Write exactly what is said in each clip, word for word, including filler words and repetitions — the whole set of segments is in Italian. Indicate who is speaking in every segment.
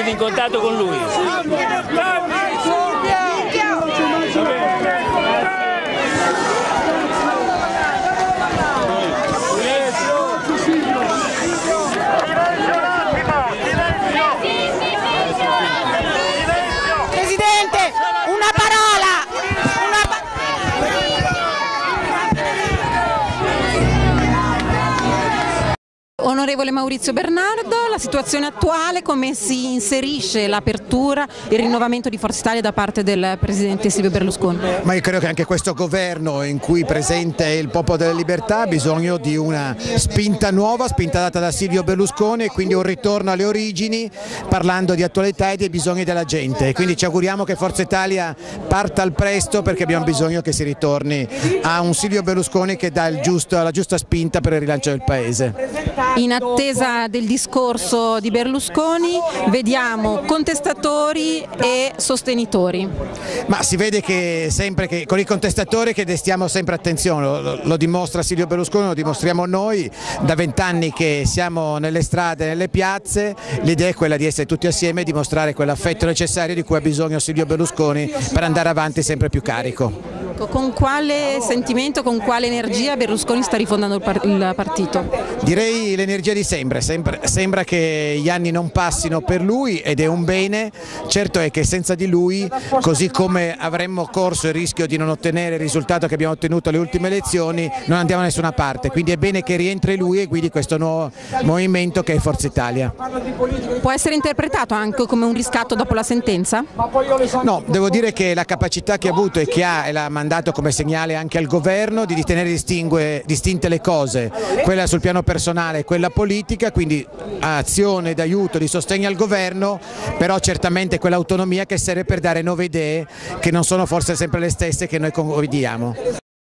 Speaker 1: siete in contatto con lui?
Speaker 2: Presidente, una parola! Una pa Onorevole Maurizio Bernardo, la situazione attuale, come si inserisce l'apertura e il rinnovamento di Forza Italia da parte del Presidente Silvio Berlusconi?
Speaker 3: Ma io credo che anche questo governo, in cui presente il Popolo della Libertà, ha bisogno di una spinta nuova, spinta data da Silvio Berlusconi, e quindi un ritorno alle origini, parlando di attualità e dei bisogni della gente. Quindi ci auguriamo che Forza Italia parta al presto, perché abbiamo bisogno che si ritorni a un Silvio Berlusconi che dà il giusto, la giusta spinta per il rilancio del Paese.
Speaker 2: In attesa del discorso di Berlusconi vediamo contestatori e sostenitori.
Speaker 3: Ma si vede che sempre che con i contestatori che destiamo sempre attenzione, lo, lo dimostra Silvio Berlusconi, lo dimostriamo noi, da vent'anni che siamo nelle strade, nelle piazze, l'idea è quella di essere tutti assieme e dimostrare quell'affetto necessario di cui ha bisogno Silvio Berlusconi per andare avanti sempre più carico.
Speaker 2: Con quale sentimento, con quale energia Berlusconi sta rifondando il, par il partito?
Speaker 3: Direi l'energia di sempre. sempre, sembra che gli anni non passino per lui ed è un bene. Certo è che senza di lui, così come avremmo corso il rischio di non ottenere il risultato che abbiamo ottenuto alle ultime elezioni, non andiamo da nessuna parte, quindi è bene che rientri lui e guidi questo nuovo movimento che è Forza Italia.
Speaker 2: Può essere interpretato anche come un riscatto dopo la sentenza?
Speaker 3: No, devo dire che la capacità che ha avuto e che ha e l'ha mandato come segnale anche al governo di tenere distinte le cose, quella sul piano personale e quella politica, quindi azione d'aiuto, di sostegno al governo, però certamente quell'autonomia che serve per dare nuove idee che non sono forse sempre le stesse che noi condividiamo.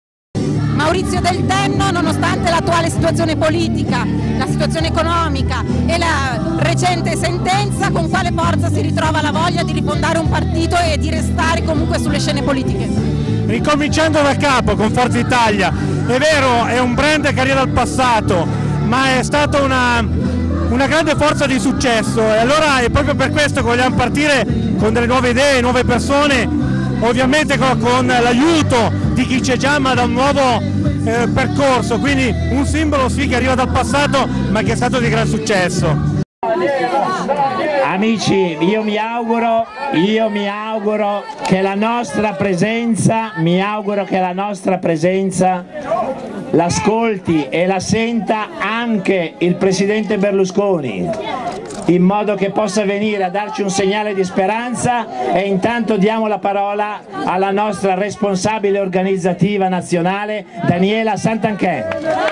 Speaker 2: Maurizio Del Tenno, nonostante l'attuale situazione politica, la situazione economica e la recente sentenza, con quale forza si ritrova la voglia di rifondare un partito e di restare comunque sulle scene politiche?
Speaker 4: Ricominciando da capo con Forza Italia, è vero, è un brand che arriva dal passato, ma è stata una, una grande forza di successo, e allora è proprio per questo che vogliamo partire con delle nuove idee, nuove persone, ovviamente con, con l'aiuto di chi c'è già, ma da un nuovo eh, percorso, quindi un simbolo sì che arriva dal passato ma che è stato di gran successo.
Speaker 5: Amici, io mi auguro, io mi auguro che la nostra presenza, mi auguro che la nostra presenza l'ascolti e la senta anche il Presidente Berlusconi, in modo che possa venire a darci un segnale di speranza, e intanto diamo la parola alla nostra responsabile organizzativa nazionale, Daniela Santanchè.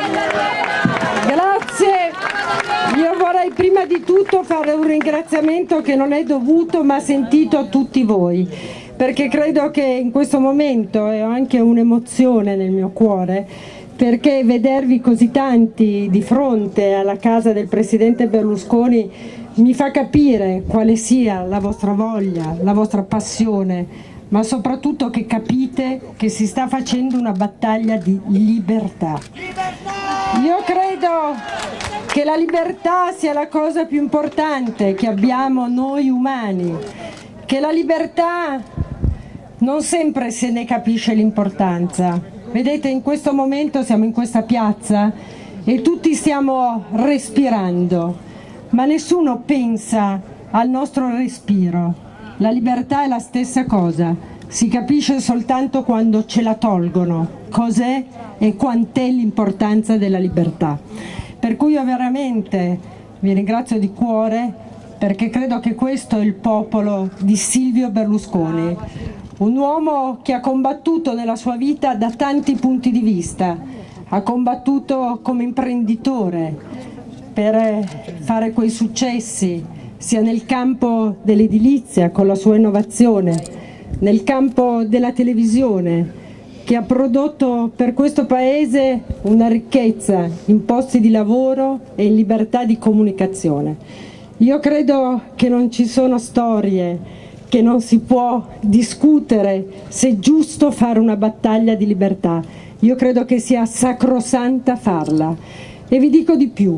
Speaker 6: Grazie. Io vorrei prima di tutto fare un ringraziamento che non è dovuto ma sentito a tutti voi, perché credo che in questo momento, e ho anche un'emozione nel mio cuore, perché vedervi così tanti di fronte alla casa del Presidente Berlusconi mi fa capire quale sia la vostra voglia, la vostra passione, ma soprattutto che capite che si sta facendo una battaglia di libertà. Io credo che la libertà sia la cosa più importante che abbiamo noi umani, che la libertà non sempre se ne capisce l'importanza. Vedete, in questo momento siamo in questa piazza e tutti stiamo respirando, ma nessuno pensa al nostro respiro. La libertà è la stessa cosa, si capisce soltanto quando ce la tolgono, cos'è e quant'è l'importanza della libertà. Per cui io veramente vi ringrazio di cuore, perché credo che questo è il popolo di Silvio Berlusconi, un uomo che ha combattuto nella sua vita da tanti punti di vista, ha combattuto come imprenditore per fare quei successi, sia nel campo dell'edilizia con la sua innovazione, nel campo della televisione, che ha prodotto per questo Paese una ricchezza in posti di lavoro e in libertà di comunicazione. Io credo che non ci sono storie, che non si può discutere se è giusto fare una battaglia di libertà. Io credo che sia sacrosanta farla. E vi dico di più,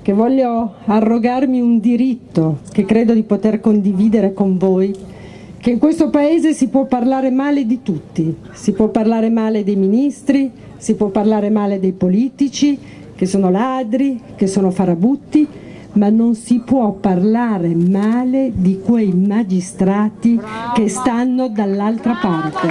Speaker 6: che voglio arrogarmi un diritto che credo di poter condividere con voi, che in questo Paese si può parlare male di tutti, si può parlare male dei ministri, si può parlare male dei politici, che sono ladri, che sono farabutti, ma non si può parlare male di quei magistrati che stanno dall'altra parte.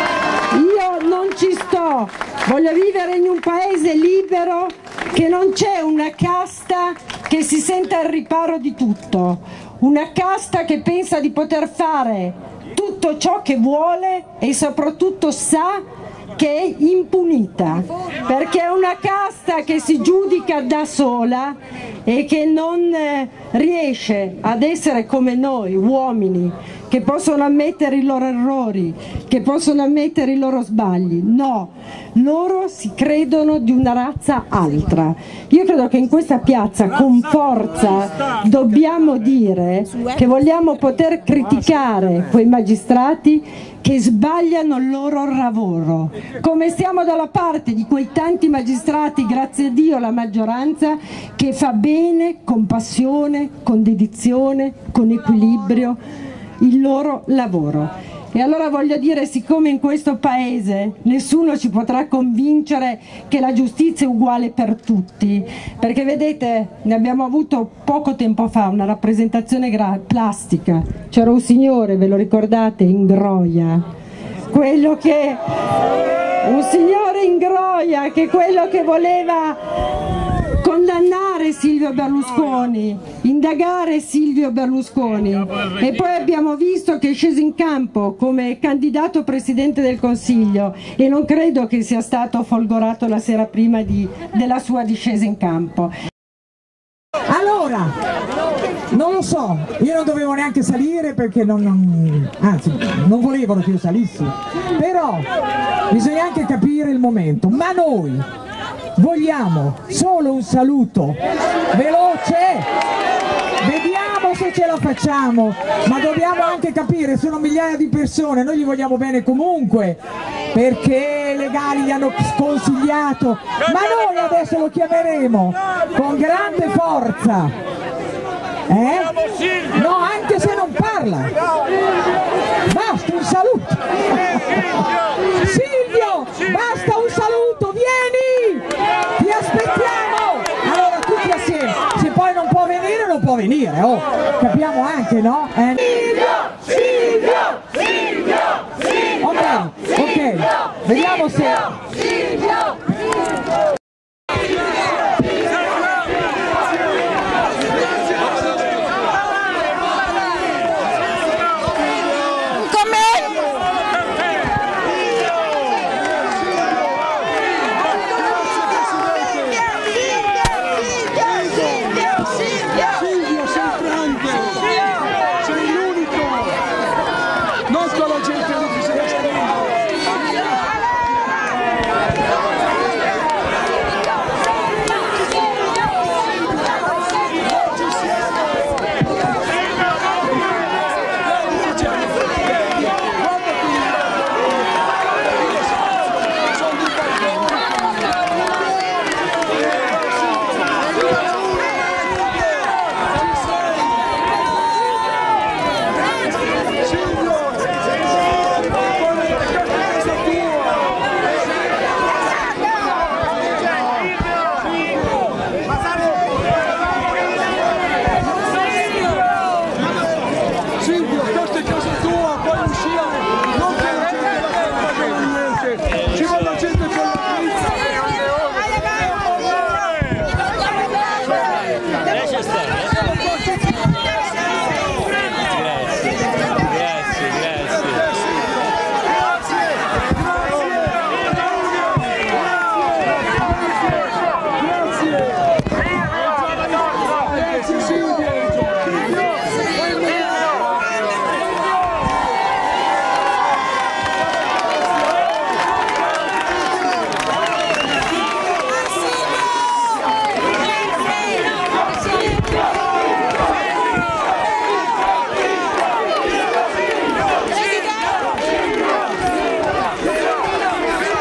Speaker 6: Io non ci sto, voglio vivere in un paese libero, che non c'è una casta che si sente al riparo di tutto, una casta che pensa di poter fare tutto ciò che vuole e soprattutto sa che è impunita, perché è una casta che si giudica da sola e che non riesce ad essere come noi uomini, che possono ammettere i loro errori, che possono ammettere i loro sbagli. No, loro si credono di una razza altra. Io credo che in questa piazza con forza dobbiamo dire che vogliamo poter criticare quei magistrati che sbagliano il loro lavoro, come stiamo dalla parte di quei tanti magistrati, grazie a Dio la maggioranza, che fa bene, con passione, con dedizione, con equilibrio il loro lavoro. E allora voglio dire, siccome in questo Paese nessuno ci potrà convincere che la giustizia è uguale per tutti, perché vedete, ne abbiamo avuto poco tempo fa una rappresentazione plastica, c'era un signore, ve lo ricordate, in Groia, quello che, un signore in Groia, che quello che voleva condannare Silvio Berlusconi, indagare Silvio Berlusconi, e poi abbiamo visto che è sceso in campo come candidato Presidente del Consiglio e non credo che sia stato folgorato la sera prima di, della sua discesa in campo.
Speaker 1: Allora, non lo so, io non dovevo neanche salire perché non, non, anzi, non volevano che io salissi, però bisogna anche capire il momento, ma noi vogliamo solo un saluto veloce, vediamo se ce la facciamo, ma dobbiamo anche capire, sono migliaia di persone, noi gli vogliamo bene comunque, perché i legali gli hanno sconsigliato, ma noi adesso lo chiameremo con grande forza, eh? No, anche se non parla, basta un saluto, Silvio, basta un saluto, vieni, ti aspettiamo, allora tutti assieme, se poi non può venire non può venire, oh, capiamo anche, no? Eh? Silvio, Silvio, Silvio, ok, ok, vediamo se... Silvio.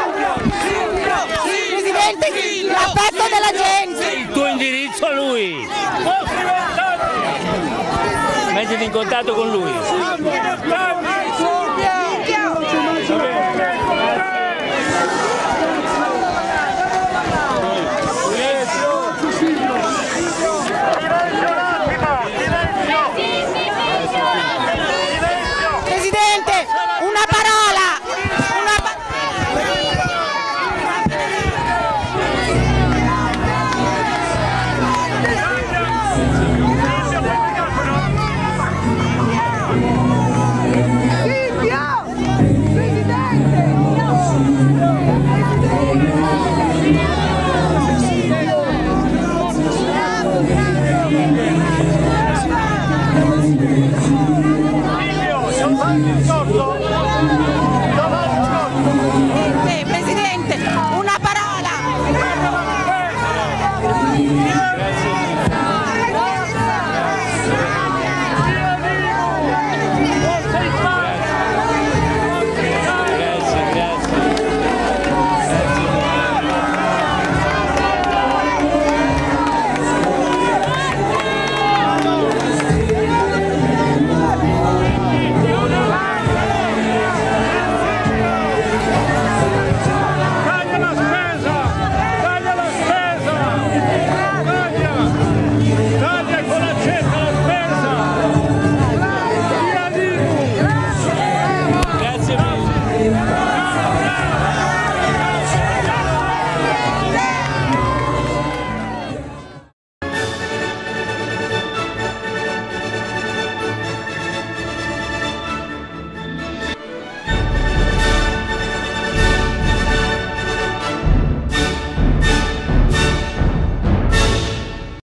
Speaker 2: L'affetto della gente!
Speaker 7: Il tuo indirizzo a lui! in contatto con lui.